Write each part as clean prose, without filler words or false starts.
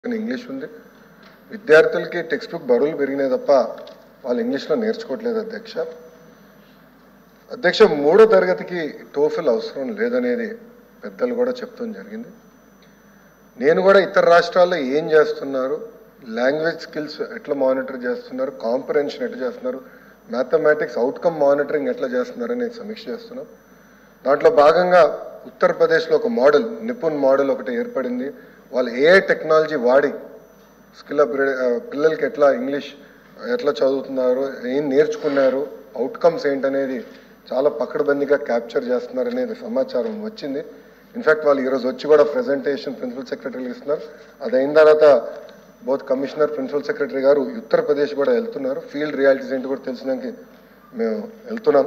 English ఉంది. విద్యార్థులకి text book బరువులు పెరిగినాయి తప్ప వాళ్ళు ఇంగ్లీష్లో నేర్చుకోవట్లేదు అధ్యక్ష. మూడో తరగతికి టోఫెల్ అవసరం లేదనేది పెద్దలు కూడా చెప్తాం జరిగింది. నేను కూడా ఇతర రాష్ట్రాల్లో ఏం చేస్తున్నారు, లాంగ్వేజ్ స్కిల్స్ ఎట్లా మానిటర్ చేస్తున్నారు, కాంప్రహెన్షన్ ఎట్లా చేస్తున్నారు, మ్యాథమెటిక్స్ అవుట్కమ్ మానిటరింగ్ ఎట్లా చేస్తున్నారు అనేది సమీక్ష చేస్తున్నాం. దాంట్లో భాగంగా ఉత్తరప్రదేశ్లో ఒక మోడల్, నిపుణ్ మోడల్ ఒకటి ఏర్పడింది. వాళ్ళు ఏఐ టెక్నాలజీ వాడి స్కిల్ పిల్లలకి ఎట్లా ఇంగ్లీష్ ఎట్లా చదువుతున్నారు, ఏం నేర్చుకున్నారు, అవుట్కమ్స్ ఏంటనేది చాలా పకడ్బందీగా క్యాప్చర్ చేస్తున్నారు అనేది సమాచారం వచ్చింది. ఇన్ఫ్యాక్ట్ వాళ్ళు ఈరోజు వచ్చి కూడా ప్రెజెంటేషన్ ప్రిన్సిపల్ సెక్రటరీకి ఇస్తున్నారు. అది అయిన తర్వాత బోత్ కమిషనర్, ప్రిన్సిపల్ సెక్రటరీ గారు ఉత్తరప్రదేశ్ కూడా వెళ్తున్నారు. ఫీల్డ్ రియాలిటీస్ ఏంటి కూడా తెలిసినాక మేము వెళ్తున్నాం.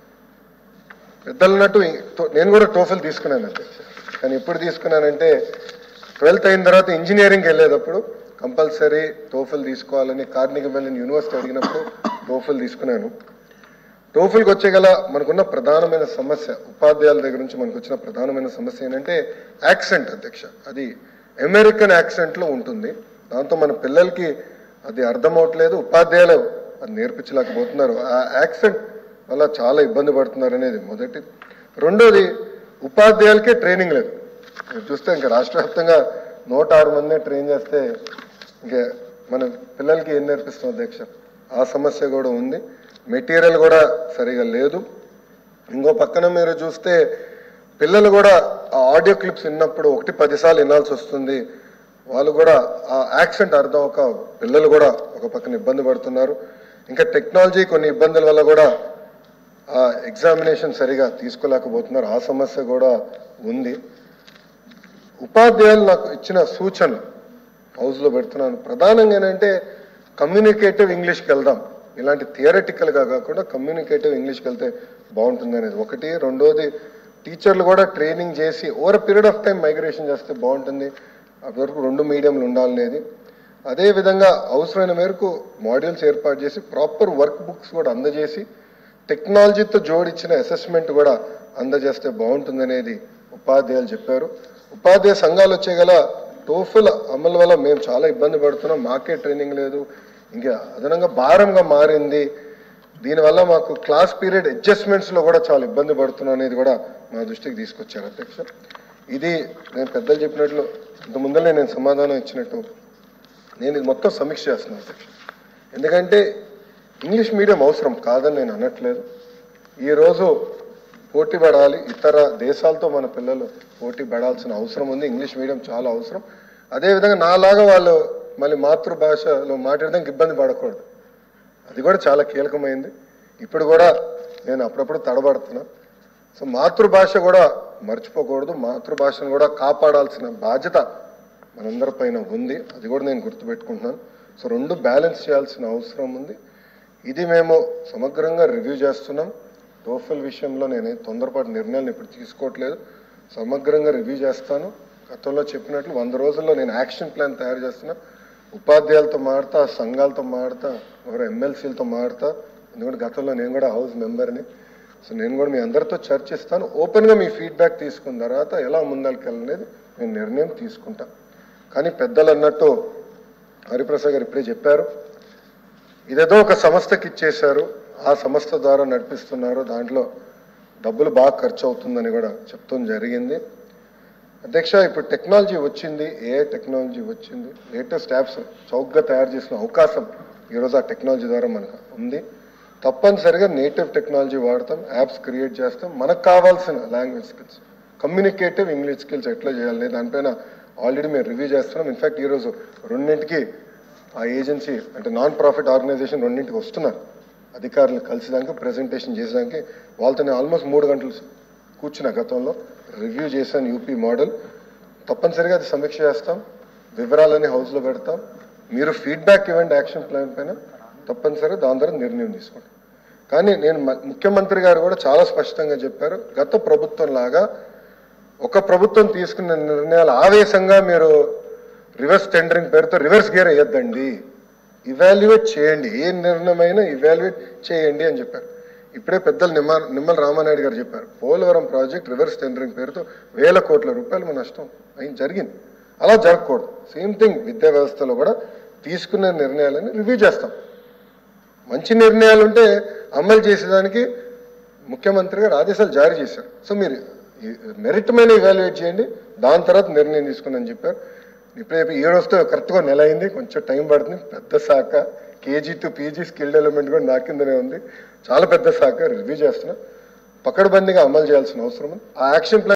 పెద్దలు అన్నట్టు నేను కూడా టోఫెల్ తీసుకున్నాను అధ్యక్ష. కానీ ఎప్పుడు తీసుకున్నానంటే 12th అయిన తర్వాత ఇంజనీరింగ్కి వెళ్ళేటప్పుడు కంపల్సరీ టోఫెల్ తీసుకోవాలని కార్నెగీ మెల్లన్ యూనివర్సిటీ అడిగినప్పుడు టోఫెల్ తీసుకున్నాను. టోఫెల్కి వచ్చేగల మనకున్న ప్రధానమైన సమస్య, ఉపాధ్యాయుల దగ్గర నుంచి మనకు వచ్చిన ప్రధానమైన సమస్య ఏంటంటే యాక్సెంట్ అధ్యక్ష. అది అమెరికన్ యాక్సెంట్లో ఉంటుంది. దాంతో మన పిల్లలకి అది అర్థమవట్లేదు, ఉపాధ్యాయులు అది నేర్పించలేకపోతున్నారు. ఆ యాక్సెంట్ వల్ల చాలా ఇబ్బంది పడుతున్నారు అనేది మొదటి. రెండోది, ఉపాధ్యాయులకే ట్రైనింగ్ లేదు. మీరు చూస్తే ఇంకా రాష్ట్ర వ్యాప్తంగా 106 మందినే ట్రైన్ చేస్తే ఇంకా మన పిల్లలకి ఏం నేర్పిస్తాం అధ్యక్ష? ఆ సమస్య కూడా ఉంది. మెటీరియల్ కూడా సరిగా లేదు. ఇంకో పక్కన మీరు చూస్తే పిల్లలు కూడా ఆ ఆడియో క్లిప్స్ విన్నప్పుడు 1-10 సార్లు వినాల్సి వస్తుంది. వాళ్ళు కూడా ఆ యాక్సెంట్ అర్థం ఒక పిల్లలు కూడా ఒక పక్కన ఇబ్బంది పడుతున్నారు. ఇంకా టెక్నాలజీ కొన్ని ఇబ్బందుల వల్ల కూడా ఆ ఎగ్జామినేషన్ సరిగా తీసుకోలేకపోతున్నారు. ఆ సమస్య కూడా ఉంది. ఉపాధ్యాయులు నాకు ఇచ్చిన సూచనలు హౌస్లో పెడుతున్నాను. ప్రధానంగా ఏంటంటే కమ్యూనికేటివ్ ఇంగ్లీష్కి వెళ్దాం. ఇలాంటి థియరటికల్గా కాకుండా కమ్యూనికేటివ్ ఇంగ్లీష్కి వెళ్తే బాగుంటుంది అనేది ఒకటి. రెండోది, టీచర్లు కూడా ట్రైనింగ్ చేసి over period of time migration చేస్తే బాగుంటుంది. అప్పటివరకు 2 మీడియంలు ఉండాలనేది. అదేవిధంగా అవసరమైన మేరకు మాడ్యూల్స్ ఏర్పాటు చేసి ప్రాపర్ వర్క్ బుక్స్ కూడా అందజేసి టెక్నాలజీతో జోడించిన అసెస్మెంట్ కూడా అందజేస్తే బాగుంటుంది అనేది ఉపాధ్యాయులు చెప్పారు. ఉపాధ్యాయ సంఘాలు వచ్చేగల టోఫెల్ అమలు వల్ల మేము చాలా ఇబ్బంది పడుతున్నాం. మాకే ట్రైనింగ్ లేదు, ఇంకా అదనంగా భారంగా మారింది. దీనివల్ల మాకు క్లాస్ పీరియడ్ అడ్జస్ట్మెంట్స్లో కూడా చాలా ఇబ్బంది పడుతున్నాం అనేది కూడా మా దృష్టికి తీసుకొచ్చారు అధ్యక్ష. ఇది నేను పెద్దలు చెప్పినట్లు ఇంత ముందరే నేను సమాధానం ఇచ్చినట్టు నేను ఇది మొత్తం సమీక్ష చేస్తున్నాను అధ్యక్ష. ఎందుకంటే ఇంగ్లీష్ మీడియం అవసరం కాదని నేను అనట్లేదు. ఈరోజు పోటీ పడాలి, ఇతర దేశాలతో మన పిల్లలు పోటీ పడాల్సిన అవసరం ఉంది. ఇంగ్లీష్ మీడియం చాలా అవసరం. అదేవిధంగా నాలాగా వాళ్ళు మళ్ళీ మాతృభాషలో మాట్లాడడానికి ఇబ్బంది పడకూడదు. అది కూడా చాలా కీలకమైంది. ఇప్పుడు కూడా నేను అప్పుడప్పుడు తడబడుతున్నా. సో మాతృభాష కూడా మర్చిపోకూడదు. మాతృభాషను కూడా కాపాడాల్సిన బాధ్యత మనందరిపైన ఉంది. అది కూడా నేను గుర్తుపెట్టుకుంటున్నాను. సో 2 బ్యాలెన్స్ చేయాల్సిన అవసరం ఉంది. ఇది మేము సమగ్రంగా రివ్యూ చేస్తున్నాం. టోఫెల్ విషయంలో నేను తొందరపాటు నిర్ణయాలను ఇప్పుడు తీసుకోవట్లేదు. సమగ్రంగా రివ్యూ చేస్తాను. గతంలో చెప్పినట్లు 100 రోజుల్లో నేను యాక్షన్ ప్లాన్ తయారు చేస్తున్నా. ఉపాధ్యాయులతో మాడతా, సంఘాలతో మాడతా, ఎవరో ఎమ్మెల్సీలతో మాడతా. ఎందుకంటే గతంలో నేను కూడా హౌస్ మెంబర్ని. సో నేను కూడా మీ అందరితో చర్చిస్తాను. ఓపెన్గా మీ ఫీడ్బ్యాక్ తీసుకున్న తర్వాత ఎలా ముందరికెళ్ళనేది నేను నిర్ణయం తీసుకుంటా. కానీ పెద్దలు అన్నట్టు హరిప్రసాద్ గారు ఇప్పుడే చెప్పారు, ఇదేదో ఒక సంస్థకి ఇచ్చేశారు, ఆ సంస్థ ద్వారా నడిపిస్తున్నారు, దాంట్లో డబ్బులు బాగా ఖర్చు అవుతుందని కూడా చెప్తాం జరిగింది అధ్యక్ష. ఇప్పుడు టెక్నాలజీ వచ్చింది, ఏఐ టెక్నాలజీ వచ్చింది, లేటెస్ట్ యాప్స్ చౌకగా తయారు చేసిన అవకాశం ఈరోజు ఆ టెక్నాలజీ ద్వారా మనకు ఉంది. తప్పనిసరిగా నేటివ్ టెక్నాలజీ వాడతాం, యాప్స్ క్రియేట్ చేస్తాం. మనకు కావాల్సిన language skills, communicative English skills ఎట్లా చేయాలి దానిపైన ఆల్రెడీ మేము రివ్యూ చేస్తున్నాం. ఇన్ఫ్యాక్ట్ ఈరోజు 2ంటికి ఆ ఏజెన్సీ అంటే నాన్ ప్రాఫిట్ ఆర్గనైజేషన్ 2ంటికి వస్తున్నారు. అధికారులు కలిసిదానికి ప్రెజెంటేషన్ చేసేదానికి వాళ్ళతో నేను ఆల్మోస్ట్ 3 గంటలు కూర్చున్న. గతంలో రివ్యూ చేశాను యూపీ మోడల్. తప్పనిసరిగా అది సమీక్ష చేస్తాం, వివరాలని హౌస్లో పెడతాం. మీరు ఫీడ్బ్యాక్ ఇవ్వండి యాక్షన్ ప్లాన్ పైన, తప్పనిసరిగా దాని ద్వారా నిర్ణయం తీసుకుంటాం. కానీ నేను ముఖ్యమంత్రి గారు కూడా చాలా స్పష్టంగా చెప్పారు, గత ప్రభుత్వం లాగా ఒక ప్రభుత్వం తీసుకున్న నిర్ణయాలు ఆవేశంగా మీరు రివర్స్ టెండరింగ్ పేరుతో రివర్స్ గేర్ వేయొద్దండి, ఇవాల్యుయేట్ చేయండి, ఏ నిర్ణయమైనా ఇవాల్యుయేట్ చేయండి అని చెప్పారు. ఇప్పుడే పెద్దలు నిమ్మల రామానాయుడు గారు చెప్పారు, పోలవరం ప్రాజెక్ట్ రివర్స్ టెండరింగ్ పేరుతో 1000 కోట్ల రూపాయలు నష్టం జరిగింది. అలా జరగకూడదు. సేమ్ థింగ్ విద్యా వ్యవస్థలో కూడా తీసుకునే నిర్ణయాలని రివ్యూ చేస్తాం. మంచి నిర్ణయాలు ఉంటే అమలు చేసేదానికి ముఖ్యమంత్రి గారు ఆదేశాలు జారీ చేశారు. సో మీరు మెరిట్ మీద ఇవాల్యుయేట్ చేయండి, దాని తర్వాత నిర్ణయం తీసుకుని చెప్పారు. ఇప్పుడే 7 వస్తే కరెక్ట్గా నెల అయింది, కొంచెం టైం పడుతుంది. పెద్ద శాఖ, KG to PG skill development కూడా నా కిందనే ఉంది. చాలా పెద్ద శాఖ, రివ్యూ చేస్తున్నా, పకడ్బందీగా అమలు చేయాల్సిన అవసరం ఉంది. ఆ యాక్షన్ ప్లాన్